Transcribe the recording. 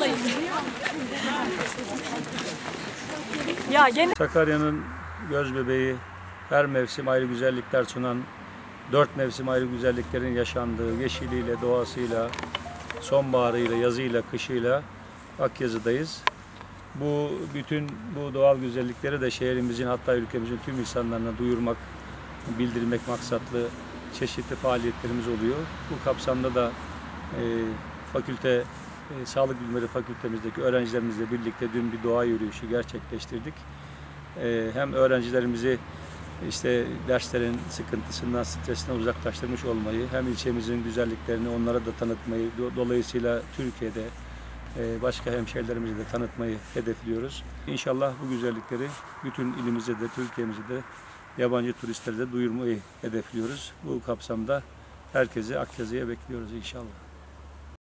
Ya yeni Sakarya'nın göz bebeği, her mevsim ayrı güzellikler sunan, 4 mevsim ayrı güzelliklerin yaşandığı, yeşiliyle, doğasıyla, sonbaharıyla, yazıyla, kışıyla Akyazı'dayız. Bütün bu doğal güzellikleri de şehrimizin, hatta ülkemizin tüm insanlarına duyurmak, bildirmek maksatlı çeşitli faaliyetlerimiz oluyor. Bu kapsamda da Sağlık Bilimleri Fakültemizdeki öğrencilerimizle birlikte dün bir doğa yürüyüşü gerçekleştirdik. Hem öğrencilerimizi derslerin sıkıntısından, stresinden uzaklaştırmış olmayı, hem ilçemizin güzelliklerini onlara da tanıtmayı, dolayısıyla Türkiye'de başka hemşehrilerimize de tanıtmayı hedefliyoruz. İnşallah bu güzellikleri bütün ilimize de, Türkiye'mize de, yabancı turistlere de duyurmayı hedefliyoruz. Bu kapsamda herkesi Akyazı'ya bekliyoruz inşallah.